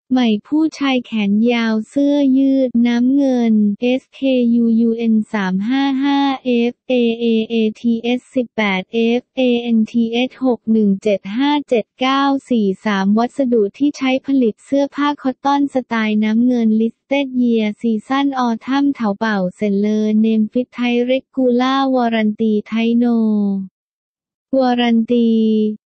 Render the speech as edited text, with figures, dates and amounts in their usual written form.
ใหม่ผู้ชายแขนยาวเสื้อยืดน้ำเงิน SKUUN 355 F AAATS 18 F ANTS 6175793วัสดุที่ใช้ผลิตเสื้อผ้าคอตตอนสไตล์น้ำเงิน Listed Year Season Autumn เถาเป่าเซนเลอร์ Name Fit Thai Regular Warranty Thai No Warranty